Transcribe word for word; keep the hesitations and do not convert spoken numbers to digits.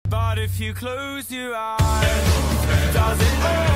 But if you close your eyes, does it all